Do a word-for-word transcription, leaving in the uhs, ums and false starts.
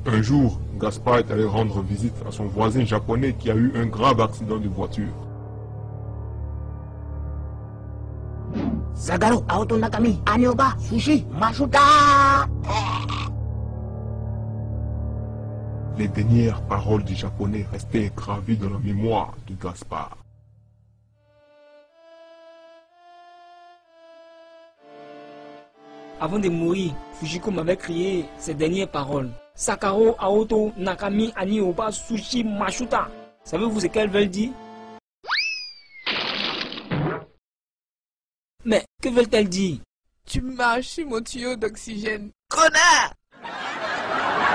Un jour, Gaspard est allé rendre visite à son voisin japonais qui a eu un grave accident de voiture. Zagaro, Aoto Nakami, Anioba, Sushi, Mashuta. Les dernières paroles du japonais restaient gravées dans la mémoire de Gaspard. Avant de mourir, Fujiko m'avait crié ces dernières paroles. Sakaro, Aoto, Nakami, Anioba, Sushi, Mashuta. Savez-vous ce qu'elles veulent dire? Mais que veulent-elles dire? Tu marches sur mon tuyau d'oxygène. Connard!